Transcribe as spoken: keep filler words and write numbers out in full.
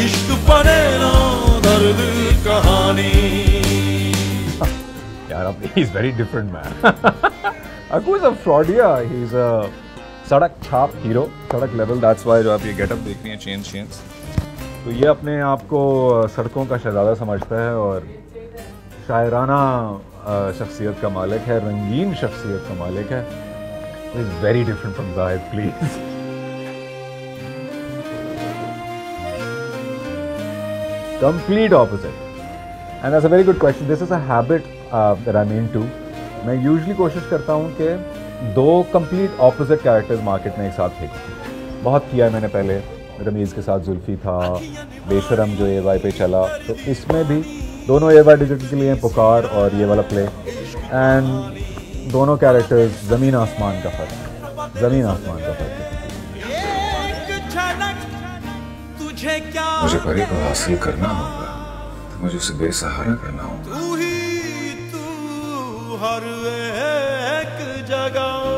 इश्क पढ़े ना दर्द कहानी। यार अब he is very different man. Akku is a fraudia. He's a सड़क छाप हीरो, सड़क लेवल. That's why जो आप ये गेटअप देख रही हैं, चेंज चेंज, तो ये अपने आप को सड़कों का शहजादा समझता है और शायराना शख्सियत का मालिक है, रंगीन शख्सियत का मालिक है. He's very different from Zahid, please. Complete opposite. And that's a very good question. This is a habit uh, that I'm into. मैं usually कोशिश करता हूँ कि दो complete opposite characters market में एक साथ फेंकूँ. बहुत किया मैंने पहले, रमीज़ के साथ जुल्फी था, बेशरम जो ए वाई पे चला, तो इसमें भी दोनों ए वाई डिजिटल के लिए पुकार और ये वाला प्ले, एंड दोनों कैरेक्टर्स ज़मीन आसमान का फ़र्क, ज़मीन आसमान का फ़र्क है. मुझे परी को हासिल करना होगा तो मुझे उसे बेसहारा करना होगा. तू ही तू हर एक जगह